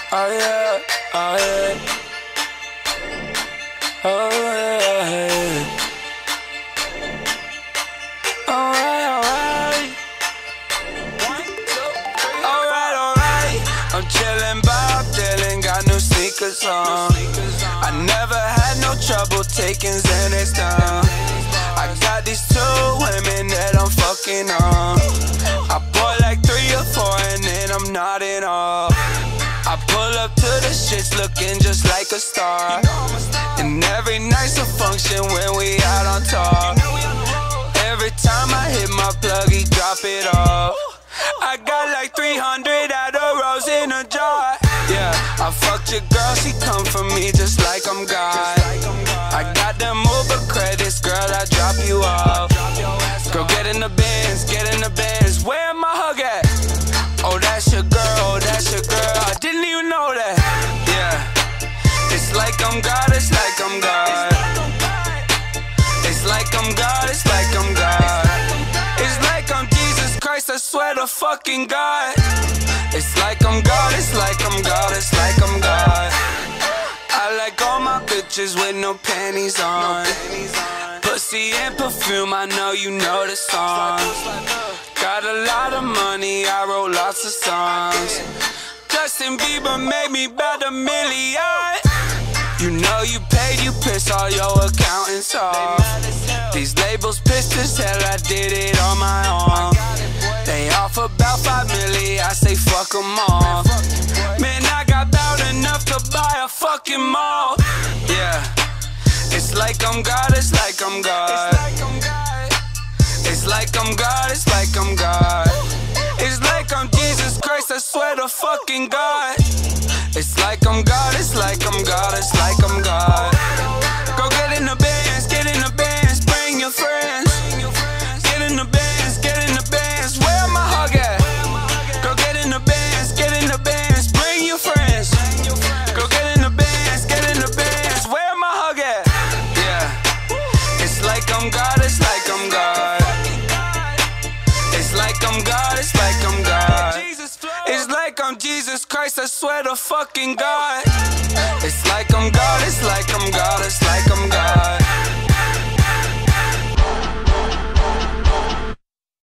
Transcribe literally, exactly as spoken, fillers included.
Oh yeah, oh yeah, oh yeah. Alright, alright, alright, alright. I'm chillin', Bob Dylan, got new sneakers on. I never had no trouble taking Xanax down. I got these two women that I'm fucking on. I bought like three or four and then I'm nodding off. I pull up to the shits looking just like a star. And every night's a function when we out on top. Every time I hit my plug, he drop it off. I got like three hundred Adderalls in a jar. Yeah, I fucked your girl, she come for me just like I'm God. I got them Uber credits, girl, I drop you off. Girl, get in the Benz, get in the Benz. Where my hug at? Oh, that's your girl, oh, that's your girl. I didn't even know that. Yeah, it's like I'm God, it's like I'm God. It's like I'm God, it's like I'm God. It's like I'm Jesus Christ, I swear to fucking God. It's like I'm God, it's like I'm God, it's like I'm God. I like all my bitches with no panties on. Pussy and perfume, I know you know the songs. Got a lot of money, I wrote lots of songs. Justin Bieber made me about a million. You know you paid, you piss all your accountants off. These labels pissed as hell, I did it on my own. They off about five million, I say fuck them all. Man, I got about enough to buy a fucking mall. Yeah, it's like I'm God, it's like I'm God. It's like I'm God, it's like I'm God. It's like I'm Jesus Christ, I swear to fucking God. It's like I'm God, it's like I'm God, it's like I'm God. Go get in the bands, get in the bands, bring your friends. Get in the bands, get in the bands, where my hug at? Go get in the bands, get in the bands, bring your friends. Go get in the bands, get in the bands, where my hug at? Yeah, it's like I'm God, it's like I'm God. It's like I'm God, it's like I'm God. It's like I'm Jesus Christ, I swear to fucking God. It's like I'm God, it's like I'm God, it's like I'm God.